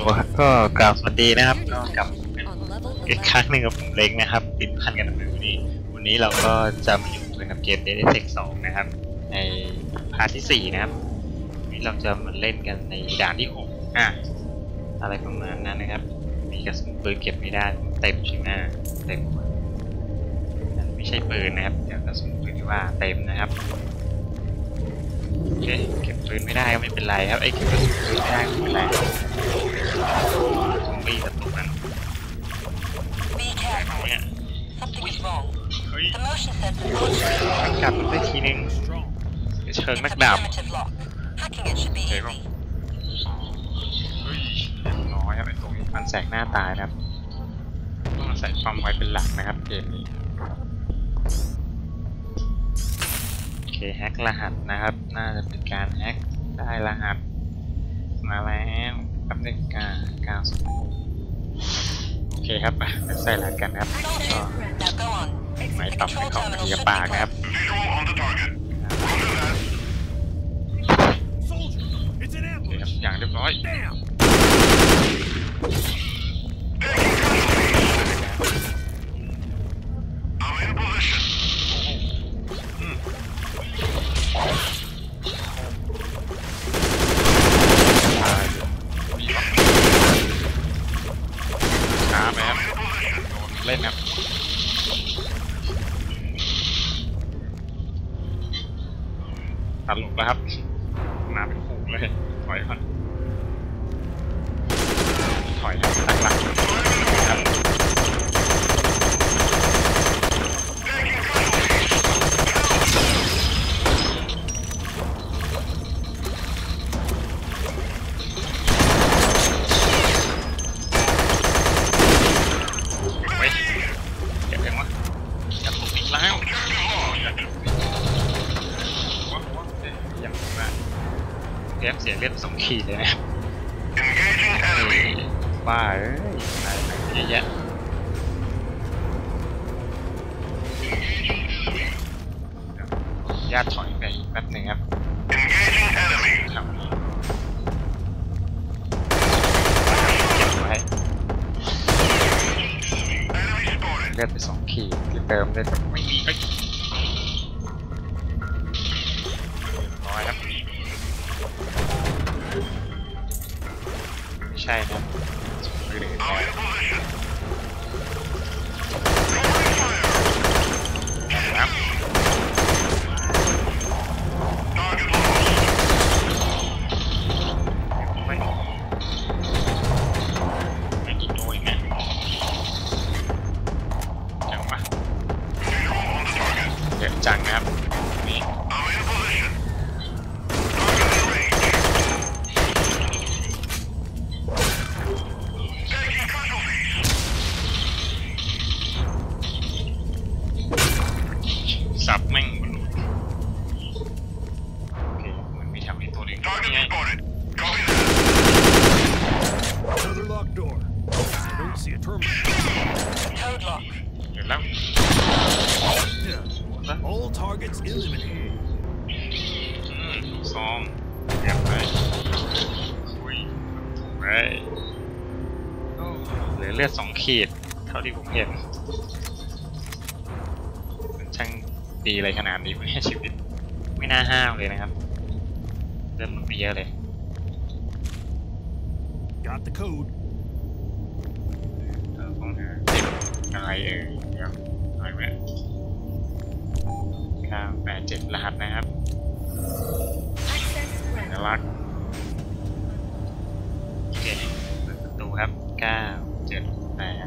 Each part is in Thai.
ก็กล่าวสวัสดีนะครับก็กลับอีกครั้งหนึ่งกับผมเล้งนะครับปิดพันกันในวันนี้เราก็จะมาอยู่กันกับเกม Dead Apex 2นะครับในพาร์ทที่4นะครับวันนี้เราจะมาเล่นกันในด่านที่6อะไรประมาณนั้นนะครับมีกระสุนปืนเก็บไม่ได้เต็มใช่ไหมเต็มนั่นไม่ใช่ปืนนะครับเดี๋ยวกระสุนปืนที่ว่าเต็มนะครับโอเคเก็บปืนไม่ได้ก็ไม่เป็นไรครับไอ้เก็บกระสุนปืนไม่ได้ก็ไม่เป็นไรซอมบี้กับตัวนั้นเฮ้ยกัดมันได้ทีนึงเชิงนักดาบเฮ้ยน้อยครับไอ้ตรงนี้มันแสกหน้าตายนะครับต้องใส่ความไว้เป็นหลักนะครับเกมนี้โอเคแฮกรหัสนะครับน่าจะเป็นการแฮกได้รหัสมาแล้วกับนาฬิกา90โอเคครับใส่รหัสกันครับไม่ต่ำไม่ของนาฬิกาปากนะครับโอเคครับอย่างเรียบร้อยเล่นครับตัดหลบแล้วครับมาเป็นคู่เลยถอยก่อนถอยครับตั้งหลักครับเสียเลือด2 ขีดเลยนะบ้าเอ้ยเยอะแยะญาติถอยไปแป๊บหนึ่งครับเก็บไว้เลือดไป2 ขีดเติมเลือดไม่มีน้อยครับใช่ครับมือหนึ่งครับไม่กี่ตัวเองนะจังวะเดือดจังนะครับนี่สับแม่งบนโอเคมันมีแถวนี้ตัวหนึ่งนี่ไงเดี๋ยวแล้วซองเก็บไปคุยถูกไปเหลือเลือด2 ขีดเท่าที่ผมเห็นช่างดีอะไรขนาดนี้ไม่ชีวิตไม่น่าห้าวเลยนะครับเริ่มมันไปเยอะเลย Got the code ต้องหาอะไรเดี๋ยวอะไรแม่987รหัสนะครับน่ารักโอเคเปิดประตูครับ978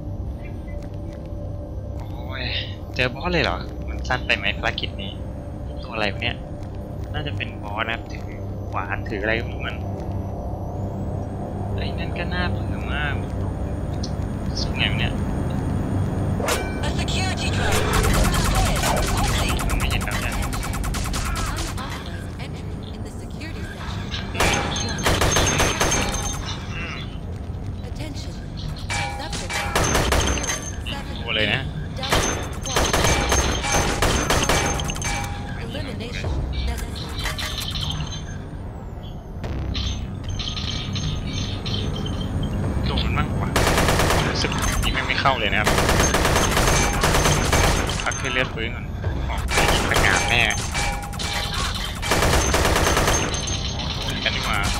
โอ้ยเจอบอสเลยเหรอมันสั้นไปไหมภารกิจนี้ตัวอะไรวะเนี่ยน่าจะเป็นบอสนะครับถือขวานถืออะไรก็มันไอ้นั่นก็น่าเบื่อมากสู้ไงเนี่ยมันไม่เห็นแบบนั้นตัวเลยนะเข้าเลยนะครับพักให้เลือดฟื้นก่อนออกไปงานแน่กันดีกว่า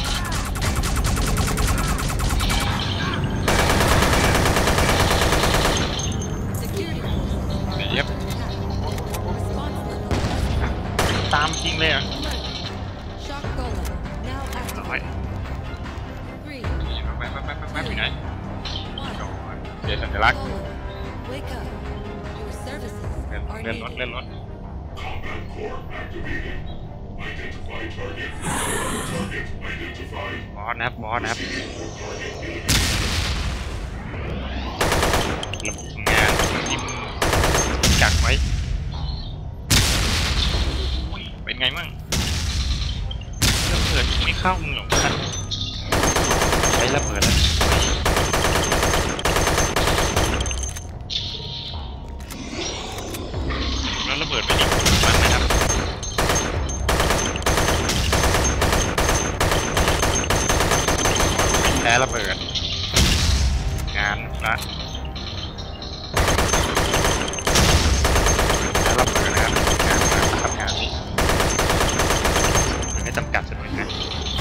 เย็บตามจริงเลยอ่ะร้อยแป๊บอยู่ไหนเดี๋ยวสัญลักษณ์เลื่อนรถบอสนะครับระบบทำงานที่กักไว้เป็นไงมั่งระเบิดไม่เข้ามึงหรอกท่านใช้ระเบิดแล้วระเบิดไปอีกมันนะครับแพ้ระเบิดงานละแพ้ระเบิดนะครับงานมาทำงานนี้ไม่จำกัดสักหน่อยนะ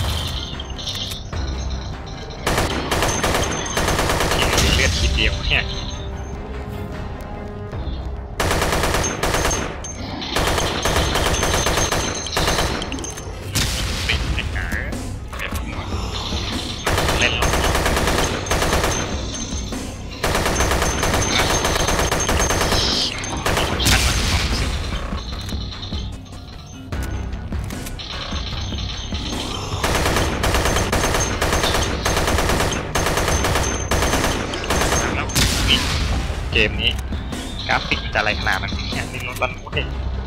ทีเลือดทีเดียวเนี่ยเกมนี้กราฟิกมันจะอะไรขนาดนั้นเนี่ยนี่รถลันโว้ย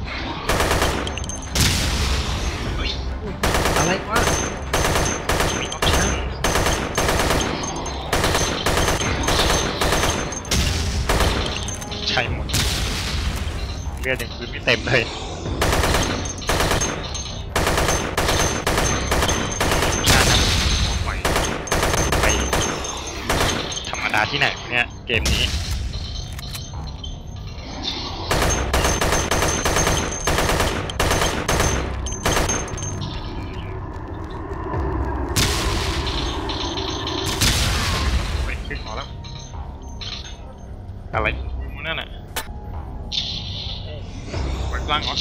อะไรวะมีออปชั่นใช่หมดเลือดยังคืนไม่เต็มเลยไปธรรมดาที่ไหนเนี่ยเกมนี้อะไรนั่นน่ะไปกลางเหรอ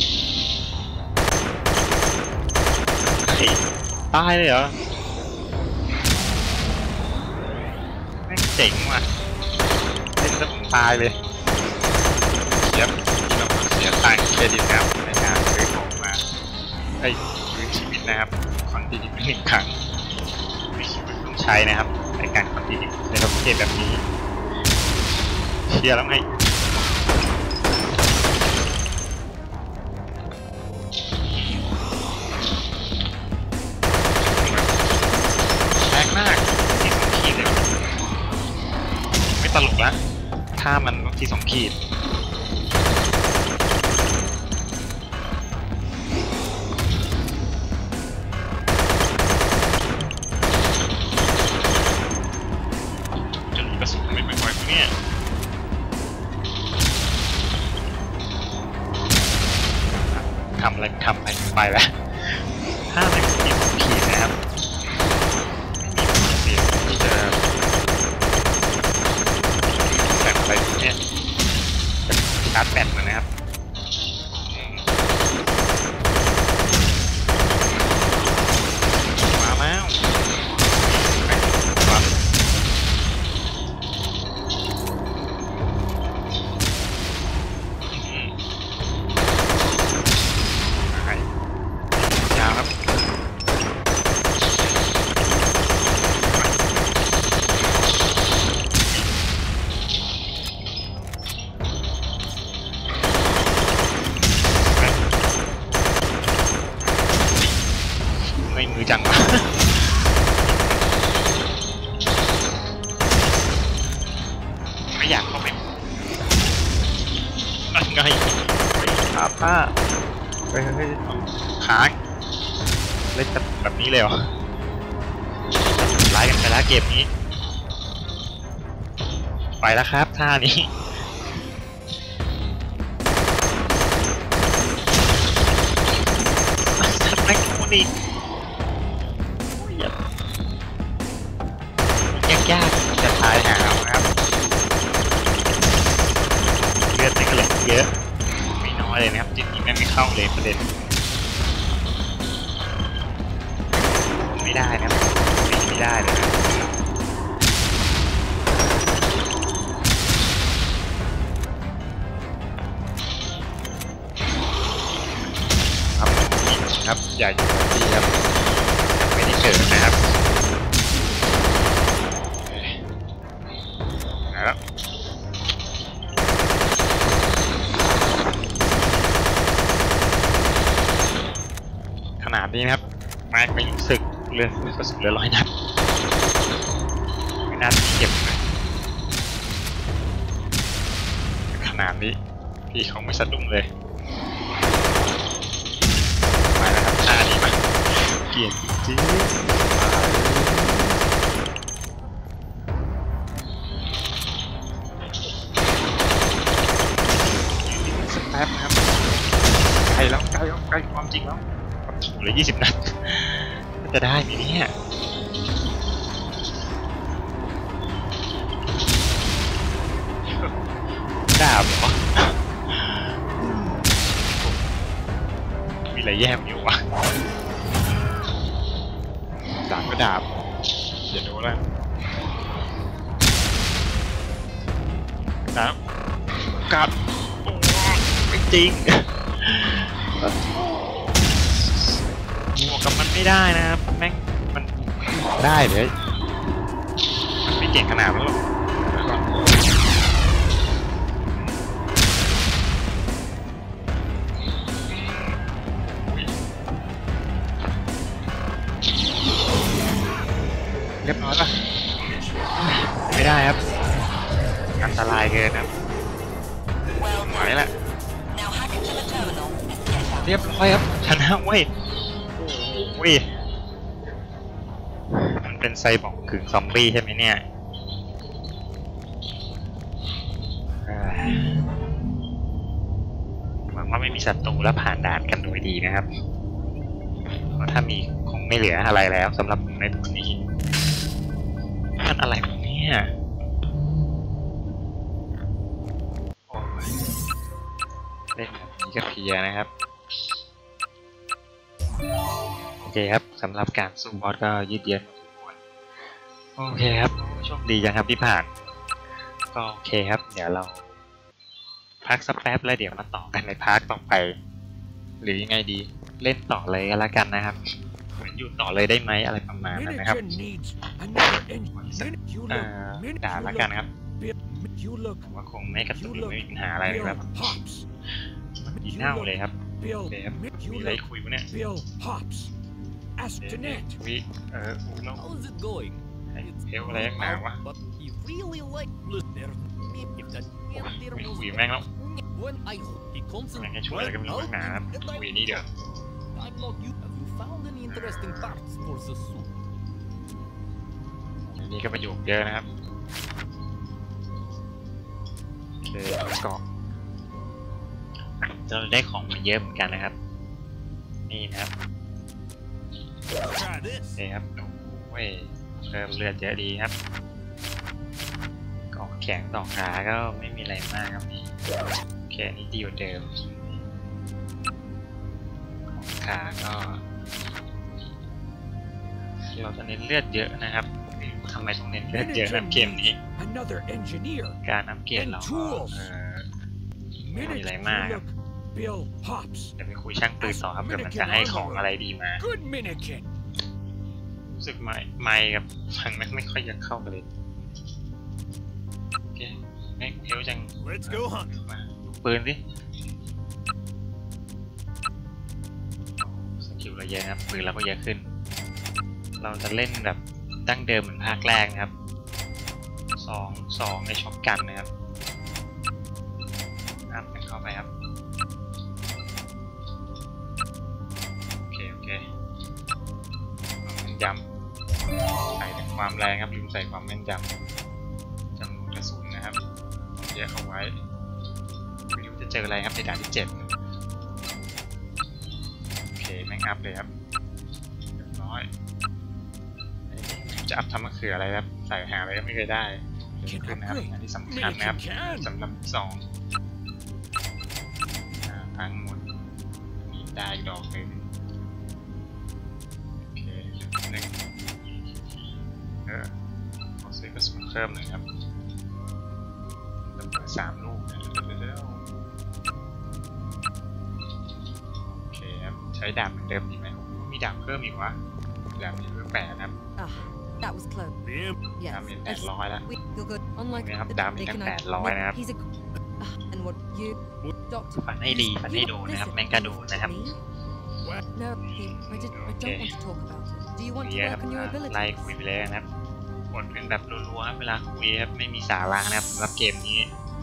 ตายเลยเหรอแม่งเจ๋งว่ะเล่นซะผมตายเลยเสียตังค์เครดิตครับในการซื้อของมาซื้อชีวิตนะครับคอนติเนีย1 ครั้งไม่คิดว่าต้องใช้นะครับในการคอนติเนียในระบบเกมแบบนี้เชียร์แล้วไงแรงมากที่2 ขีดเลยไม่ตลกละถ้ามันต้องที่2 ขีดจะมีกระสุนไม่บ่อยๆเนี่ยทำอะไรไปแล้วถ้าในที่2 ขีดนะครับไม่มีเสียงที่จะแบบอะไรเนี่ยชาร์จแบตมานะครับมาแล้วมือจังวะไม่อยากเข้าไปนั่นไงผ้าเฮ้ยค้างเล่นแบบนี้เลยเหรอไล่กันไปแล้วเกมนี้ไปแล้วครับท่านี้ไม่โดนอีกยากๆจะตายหาเอาครับเลือดมันก็เหลือเยอะไม่น้อยเลยนะครับจริงๆไม่เข้าเลยประเด็นไม่ได้นะไม่ได้เลยนะครับอย่าอยู่ที่ครับไม่ได้เกิดนะครับแล้วขนาดนี้นะครับแม็กไม่รู้สึกเลือดกระสุนเหลือ100 นัดไม่น่าเจ็บเลยขนาดนี้พี่เขาไม่สะดุ้งเลยมาแล้วครับท่านี้มาเกลียดจริงสักแป๊บครับใกล้แล้วใกล้ความจริงแล้วเหลือ20 นัดจะได้ไหมเนี่ยดาบเหรอมีอะไรแย่อยู่วะดาบก็ดาบอย่าดูแล้วดาบกัดไม่จริงบวกกับมันไม่ได้นะครับแม่งมันได้เลยมันไม่เก่งขนาดนั้นหรอกเรียบร้อยป่ะไม่ได้ครับอันตรายเกินครับไหวละเรียบร้อยครับชนะเว้ยโอ้ยมันเป็นไซบอร์กกึ่งซอมบี้ใช่ไหมเนี่ยหวังว่าไม่มีศัตรูและผ่านด่านกันโดยดีนะครับเพราะถ้ามีคงไม่เหลืออะไรแล้วสำหรับในตรงนี้มันอะไรพวกนี้เล่นแบบนี้ก็เพลียนะครับโอเคครับสำหรับการสู้บอสก็ยืดเยื้อโอเคครับโชคดีจังครับที่ผ่านก็โอเคครับเดี๋ยวเราพักสักแป๊บแล้วเดี๋ยวมาต่อกันในพาร์ทต่อไปหรือยังไงดีเล่นต่อเลยก็แล้วกันนะครับเหมือนอยู่ต่อเลยได้ไหมอะไรประมาณนั้นนะครับด่าแล้วกันครับว่าคงไม่กระตุ้นไม่มีปัญหาอะไรเลยครับดีเน่าเลยครับโอเคครับมีอะไรคุยวะเนี่ยวิแล้วเฮลอะไรนักหนาวะไม่คุยแม่งแล้วแม่งให้ช่วยอะไรก็ไม่รู้นักหนาคุยนี่เดี๋ยวนี่ก็ประโยคเยอะนะครับโอเคก็เราได้ของมาเยอะเหมือนกันนะครับนี่นะครับนี่ครับโอ้ยเพิ่มเลือดเยอะดีครับก็แข็งต่อขาก็ไม่มีอะไรมากครับนี่แค่นี้ดีกว่าเดิมขาก็เราจะเน้นเลือดเยอะนะครับทำไมต้องเน้นเลือดเยอะในเกมนี้การอัพเกรดเราไม่มีอะไรมากครับเดี๋ยวไปคุยช่างปืนต่อครับเดี๋ยวมันจะให้ของอะไรดีมารู้สึกไม่กับฟังไม่ค่อยอยากเข้ากันเลยโอเคแม็กเฮลจังมาดูปืนสิสกิลเราเยอะครับปืนเราก็เยอะขึ้นเราจะเล่นแบบดั้งเดิมเหมือนภาคแรกนะครับ2ในช็อตกันนะครับอัพกันเข้าไปครับโอเคย้ำใส่ความแรงครับลืมใส่ความแม่นยำจำนวนกระสุนนะครับลียร์เอาไว้ไม่รู้จะเจออะไรครับในด่านที่7โอเคแม่งอัพเลยครับเรียบร้อยจะอัพทำมะเขืออะไรครับใส่หาอะไรก็ไม่เคยได้ขึ้นนะครับอันที่สำคัญนะครับสำหรับ2ทั้งหมดมีได้อีกดอกหนึ่งโอเคขอซื้อกระสุนเพิ่มหน่อยครับ3 ลูกโอเคครับใช้ดาบเหมือนเดิมดีไหมมีดาบเพิ่มอีกวะดาบมีเพิ่ม8นะครับดาบมี800แล้วนี่ครับดาบมีตั้ง800นะครับฟันให้ดีฟันให้โดนนะครับแมงกระโดดนะครับโอเคเยอะครับไล่คุยไปเลยนะครับกดเป็นแบบรัวๆครับเวลาคุยครับไม่มีสาระนะครับสำหรับเกมนี้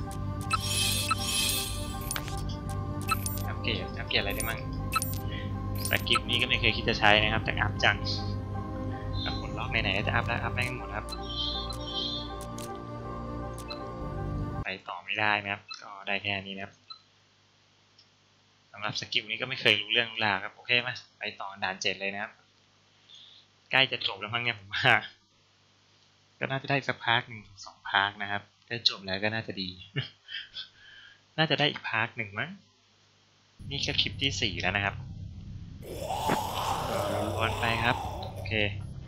อัปเกรดอะไรได้มั่งสกิลนี้ก็ไม่เคยคิดจะใช้นะครับแต่อัพจังผลล็อกไหนๆจะอัพได้อัพได้กันหมดครับไปต่อไม่ได้นะครับก็ได้แค่นี้นะครับสำหรับสกิลนี้ก็ไม่เคยรู้เรื่องราวครับโอเคไหมไปต่อด่าน7เลยนะครับใกล้จะจบแล้วมั้งเนี่ยผมว่าก็น่าจะได้สักพาร์ท 1-2 พาร์ทนะครับถ้าจบแล้วก็น่าจะดี น่าจะได้อีกพาร์ท 1มั้งนี่แค่คลิปที่4แล้วนะครับวนไปครับโอเค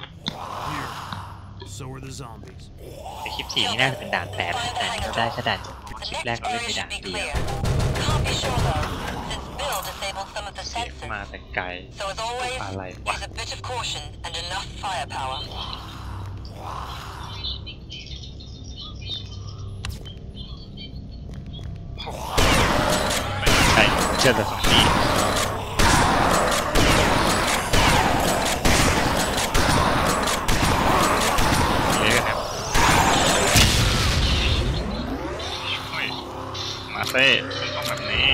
ในคลิป4นี่น่าจะเป็นด่าน8แต่เราได้แค่ด่านคลิปแรกเราเล่นในด่านเดียวเสียงมาแต่ไกลอะไรวะไม่ใช่เชื่อแต่สองนี้มาเซ่ต้องแบบนี้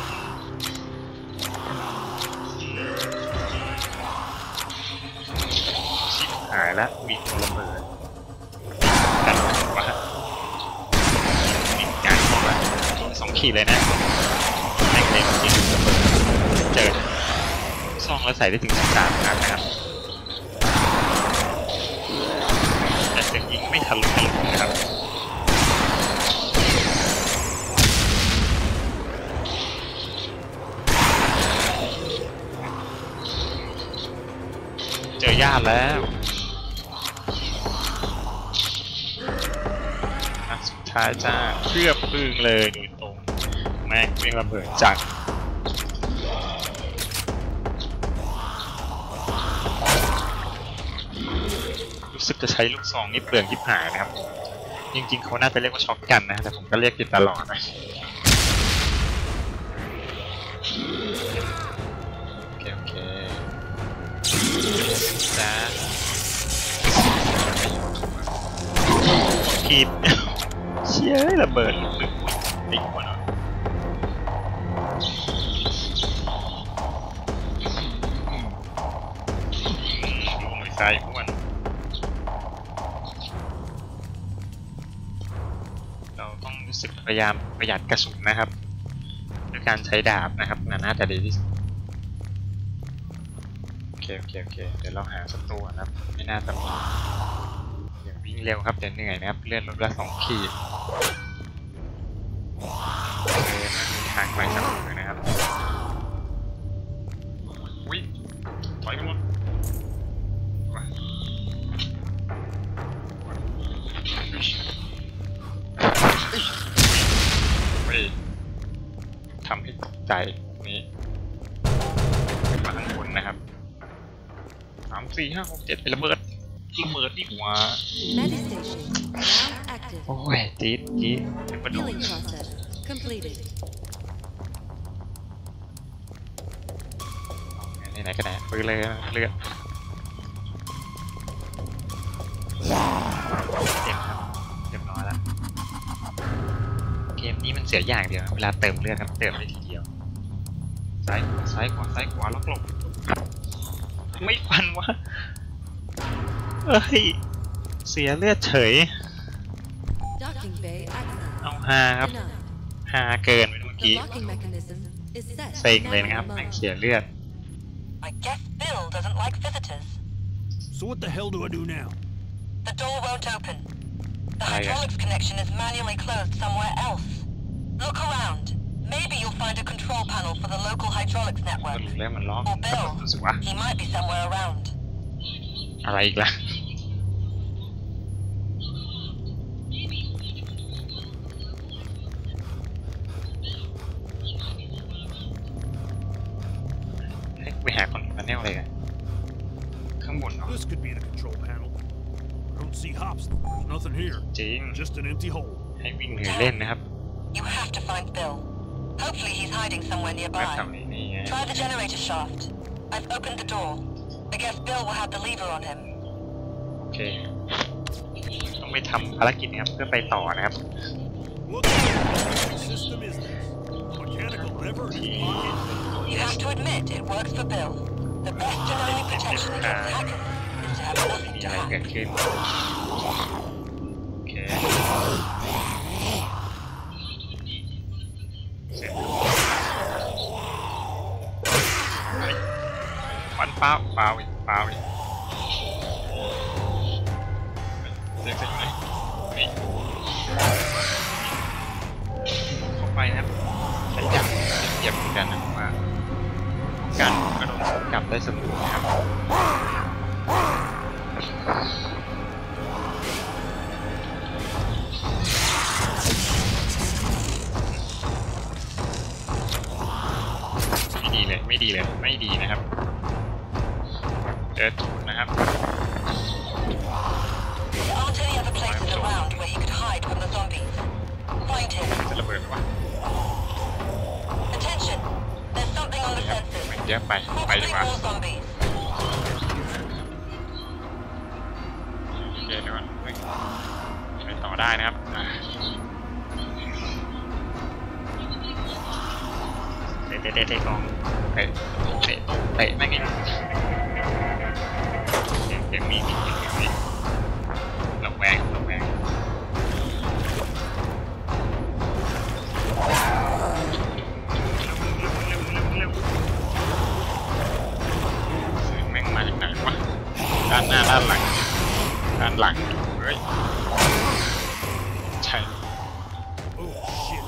ชิบหายแล้วมีคนระเบิดกันว่ามีการเข้ามา2 ขีดเลยนะแม่งเลยจริงระเบิดเจอซ่องแล้วใส่ได้ถึง13 ครั้งนะครับแต่เสียงยิงไม่ทะลุนะครับเจอญาติแล้วสุดท้ายจ้าเชือบพึ่งเลยโดยตรงแม่งเป็นระเบิดจัดรู้สึกจะใช้ลูกซองนี่เปลืองยิบหายนะครับจริงๆเขาน่าจะเรียกว่าช็อตกันนะแต่ผมก็เรียกผิดตลอดนะโอเคจ้าขีดเชี่ยระเบิดลูกหนึ่งติ๊กกว่าหน่อยดูมือซ้ายอ้วนเราต้องรู้สึกพยายามประหยัดกระสุนนะครับด้วยการใช้ดาบนะครับน่าจะดีที่สุดโอเคเดี๋ยวเราหาศัตรูนะครับไม่น่าจะมีอย่าวิ่งเร็วครับเดี๋ยวเหนื่อยนะครับเลื่อนรถละ2 ขีดมีทางไปสักหนึ่งนะครับวิ่งถอยกันหมดทำให้ตกใจนี่ขึ้นมาข้างบนนะครับ3 4 5 6 7เป็นระเบิดที่หัวโอ้ยจี๊ดเป็นประโดดไหนก็ได้ปืนเลยเลือดเจ็บครับเรียบร้อยแล้วเกมนี้มันเสียอย่างเดียวเวลาเติมเลือดครับเติมได้ทีเดียวซ้ายขวาล็อกหลบไม่ฟันวะเอ้ยเสียเลือดเฉยเอา5ครับ5เกินไปเมื่อกี้เซ็งเลยนะครับแม่งเสียเลือด I guess Bill doesn't like visitors. So what the hell do I do now? The door won't open. The hydraulics connection is manually closed somewhere else. Look around. Maybe you'll find a control panel for the local hydraulics ก็ network. รู้แล้วมันล็อก Or Bill. รู้สึกว่า He might be somewhere around. อะไรอีกล่ะไปหาคอนโทรลแนลเลยกันข้างบนเนาะ This could be the control panel. I don't see hops. There's nothing here. จริง Just an empty hole. ให้วิ่งหนีเล่นนะครับ You have to find Bill. Hopefully he's hiding somewhere แบบ nearby. แถวนี้นี่ไง Try the generator shaft. I've opened the door. I guess Bill will have the lever on him. โอเคต้องไปทำภารกิจนะครับเพื่อไปต่อนะครับ What kind of system is this? Mechanical lever in his pocket? You have to admit it works for Bill. The best and only protection against hackers is to have nothing มี to อะไรเกิด hack. ขึ้นโอเคเสร็จวันเปล่าอีกเสียงอยู่ไหนนี่เข้าไปนะครับใช้จับเหยียบเหมือนกันนะมาการกระโดดกลับได้เสมอนะครับไม่ดีนะครับเจอจุดนะครับ There aren't any other places around where he could hide from the zombies. Find him. จะระเบิดหรือวะ Attention! There's something on the ครับ sensors. มันเยอะไปดี Probably กว่า more zombies. โอเคเดี๋ยวก่อนไปต่อได้นะครับเตะกองเตะไม่ไงเดี๋ยวมีระแวงเร็วแม่งมาจากไหนวะด้านหน้าด้านหลังเฮ้ยใช่ Oh shit.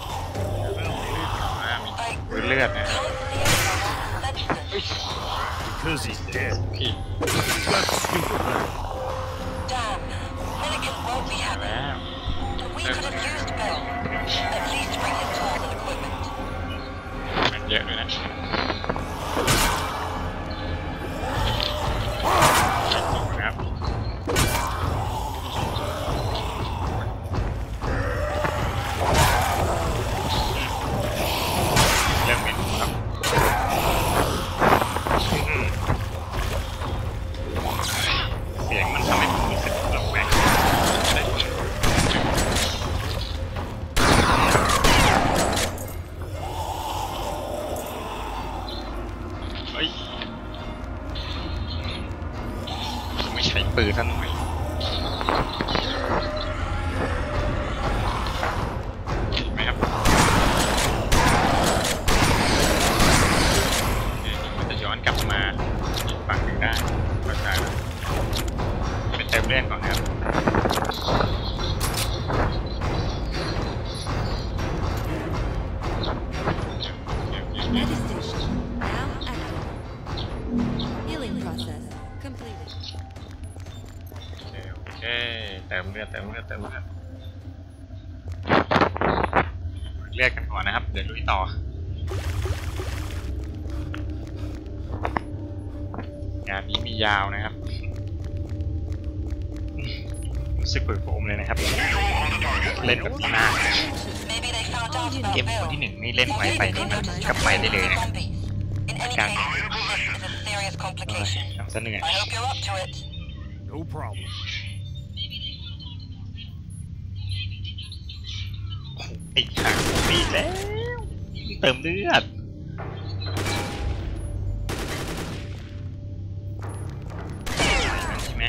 มีเลือดนะ Because he's dead. พี่ That stupid lever. Damn. Milligan won't be happy. แล้ว We could have used Bill. At least bring his tools and equipment. มันเยอะด้วยนะนะครับเริ่มเป็นครับเสียงมันทำให้ผมรู้สึกระแวงได้ผลเฮ้ยไม่ใช้ปืนซะหน่อยเห็นไหมครับมันจะย้อนกลับมาอีกฝั่งหนึ่งได้ก็ได้ไปเติมเลือดก่อนนะครับ Meditation now active. Healing process completed. โอเคเติมเลือดเรียกกันก่อนนะครับเดี๋ยวลุยต่องานนี้มียาวนะครับรู้สึกเปิดโฟมเลยนะครับเล่นแบบหน้า Maybe they found out about เกม Bill. คนที่หนึ่งนี่เล่นไว Maybe ไป they นี่มัน noticed กลับไปได้เลยนะ zombies. In any Can- case, this is a serious complication. ทำซะเหนื่อย I hope you're up to it. No problem. ติดหางปีแล้วเติมเลือดใช่ไหม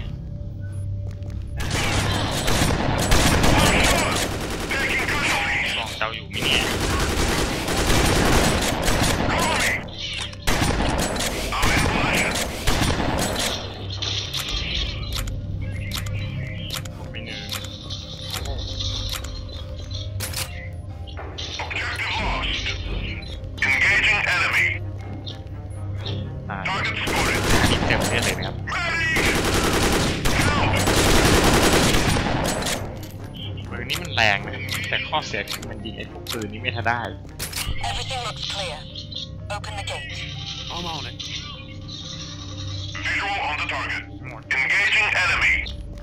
เสียคือมันยิงไอ้พวกปืนนี้ไม่ทันได้ Everything looks clear. Open the gate. I'm on it. Visual on the target. Engaging enemy.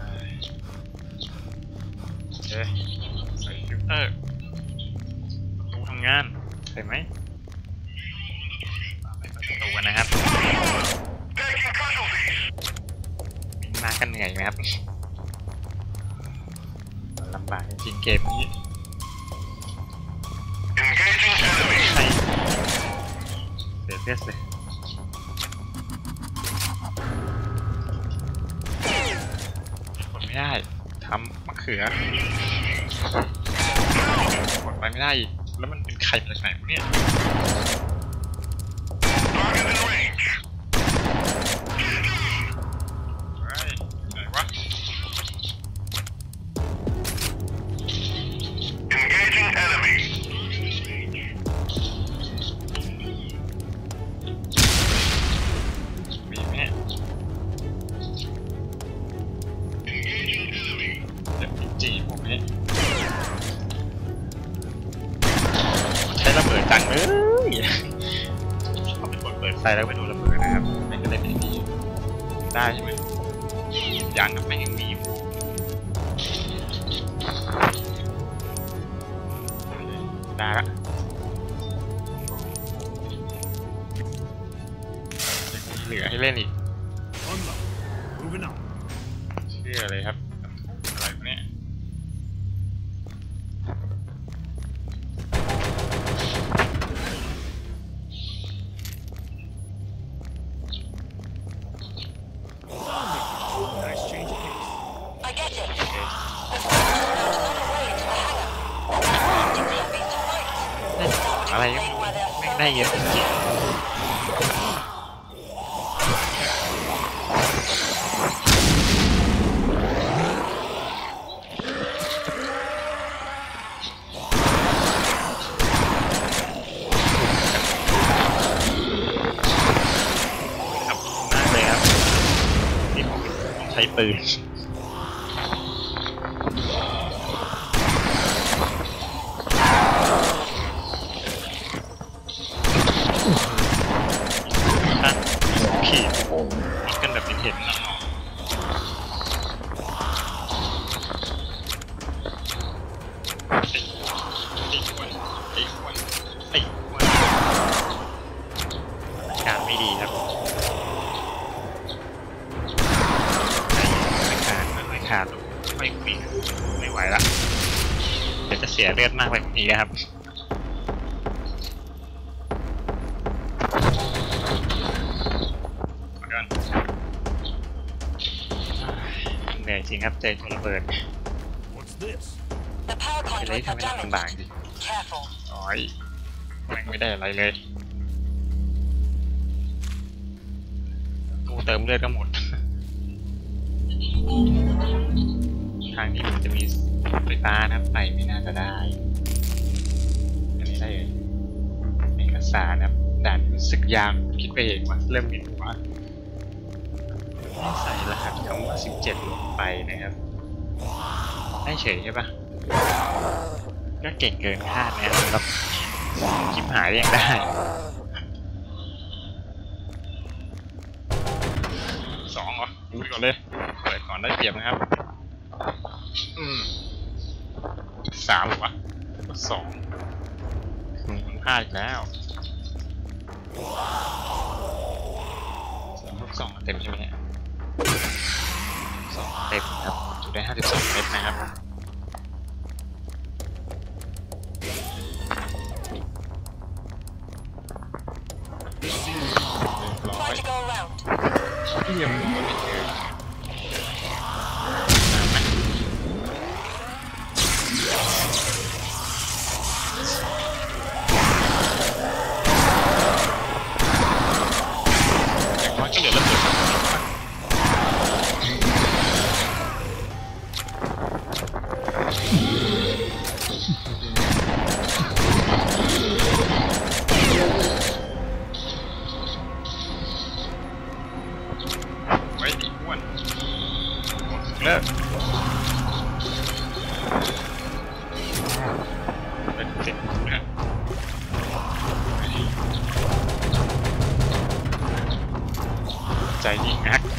โอเคใส่ฟิลเตอร์ประตูทำงานเห็นไหมไปเปิดประตูกันนะครับ Taking casualties. มากันเหนื่อยไหมครับลำบากจริงๆเกมนี้ Engaging enemy. ใช่เสียเลือดเลยกดไม่ได้ทำมะเขือกดไปไม่ได้อีกแล้วมันเป็นไข่มาจากไหนวะเนี่ย Target in range. เฮ้ยไหนวะ Engaging enemy. มีไหมเนี่ยเดี๋ยวจีผมเนี่ยใช้ระเบิดจังเลยชอบเป็นคนเปิดไฟแล้วไปดูระเบิดนะครับไม่ก็เลยไม่มีได้ใช่ไหมยังกับไม่ยังมีอยู่ได้ละเหลือให้เล่นอีก Unload. Moving on. เชื่อเลยครับอะไรวะเนี่ย Nice change of pace. I get it. The first route is not away into the hangar. Planting heavies to fight. อะไร That would explain why they're ไม่ so ได้เยอะจริงๆครับมากเลยครับที่ผมใช้ปืนตั้งขีดยิงกันแบบเห็นๆนะไอ้อ้วนการไม่ดีครับไม่ขาดไม่คุยไม่ไหวละเดี๋ยวจะเสียเลือดมากไปกว่านี้นะครับเหนื่อยจริงครับเจอระเบิด What's this? The power จะได้ conduits ทำ are ให้ลำบาก damaged. ดิ Careful. อ๋อยแม่งไม่ได้อะไรเลยตู้เติมเลือดก็หมด ทางนี้มันจะมีไฟฟ้านะครับไปไม่น่าจะได้อันนี้ได้เลยเอกสารนะครับด่านรู้สึกยางคิดไปเองว่าเริ่มมีหัวให้ใส่รหัสคำว่า17ลงไปนะครับได้เฉยใช่ปะก็เก่งเกินคาดนะครับคลิปหายยังได้2เหรอดูไปก่อนเลยเปิดก่อนได้เปรียบนะครับ3หรอวะก็2คุณพลาดอีกแล้วลูก2เต็มใช่ไหมเนี่ย2เต็มครับจุดได้52เม็ดนะครับ Try to go around. เยี่ยมไม่เจออย่างน้อยก็เหลือระเบิดไว้ดิอ้วนหมดเลิกจ็บนะใจยิ่งนัก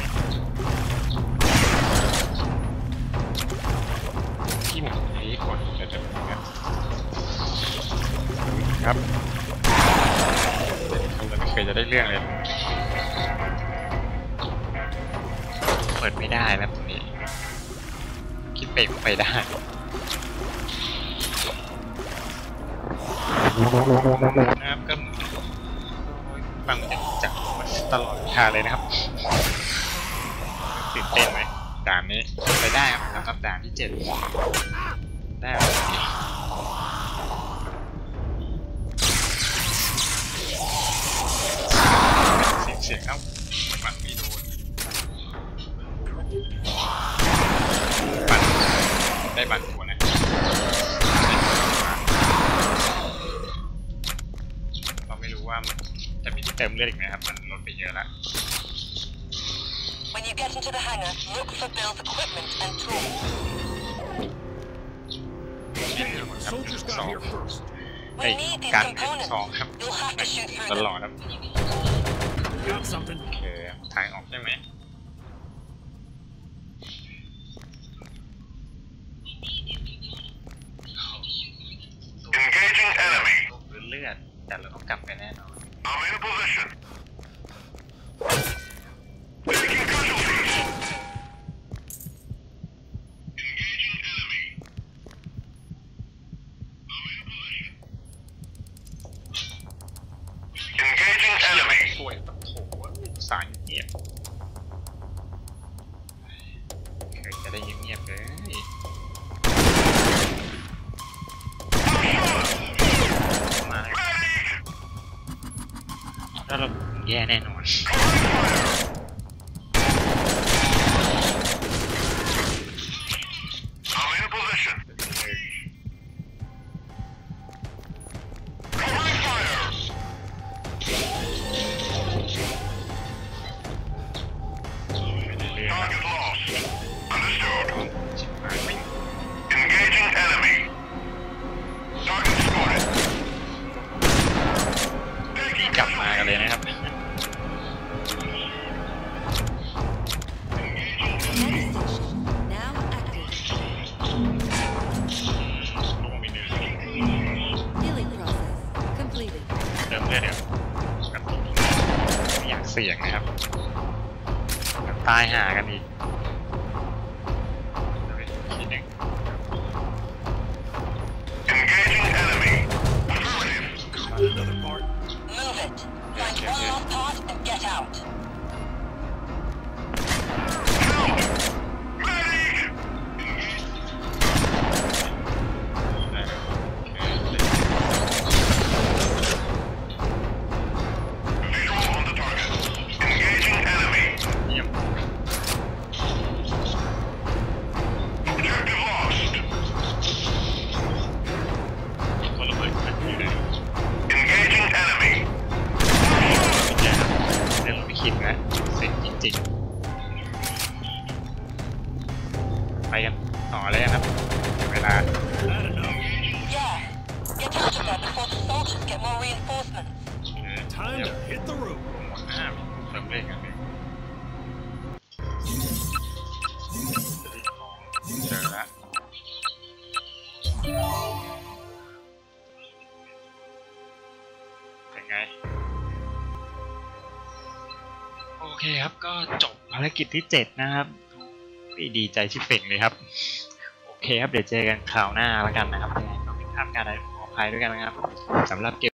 ที่ผมให้คนจะจะเป็นครับเขาไม่เคยจะได้เรื่องเลยเปิดไม่ได้นะตรงนี้คิดไปได้นะครับก็ฟังจากตลอดทางเลยนะครับตื่นเต้นไหมด่านนี้ไปได้ครับสำหรับด่านที่7ได้ครับเสียงครับมันไม่โดนได้บัตรหัวนะเราไม่รู้ว่าจะมีที่เติมเลือดอีกไหมครับมันลดไปเยอะแล้ว When you get into the hangar, look for Bill's equipment and tools. Soldiers got here first. ไอ้ We need these การเล่น components. ซองครับ You'll have to shoot through ต them. ลอดครับ Got something. โอเคทางออกใช่ไหม Engaging enemy. พื้นเลือดแต่เราต้องกลับไปแน่นอน I'm in a position. Taking casualties. Engaging enemy. I'm in a position. Engaging enemy. ช่วยปะโถสายเงียบเคยจะได้เงียบๆเลยมาเลยถ้าเราแย่แน่นอน I'm in a position. Covering fire. Target lost. Understood. Engaging enemy. Target spotted. กลับมากันเลยนะครับ Next station. Now active. ลงไปหนึ่ง Healing process completed. เริ่มเลือดเดี๋ยวกับไม่อยากเสี่ยงนะครับตายหากันอีกทีหนึ่ง Engaging enemy. Another part. Move it. Find one last part and get out. Medic. Visual on the target. Engaging enemy. เยี่ยม Objective lost. คนระเบิดมันอยู่ไหน Engaging enemy. ไม่ใช่ครับเรื่องไม่คิดนะเสร็จจริงๆไปกันต่อเลยครับเวลา That enough. Yeah. Get out of there before the soldiers get more reinforcements. Time เดี๋ยว to hit the road. หมดหน้าเริ่มเล่นกันเลยเจอแล้วเป็นไงโอเคครับก็จบภารกิจที่7นะครับดีใจชิบเป่งเลยครับโอเคครับเดี๋ยวเจอกันคราวหน้าแล้วกันนะครับยังไงก็เป็นภาพการใดขออภัยด้วยกันนะครับสำหรับเกม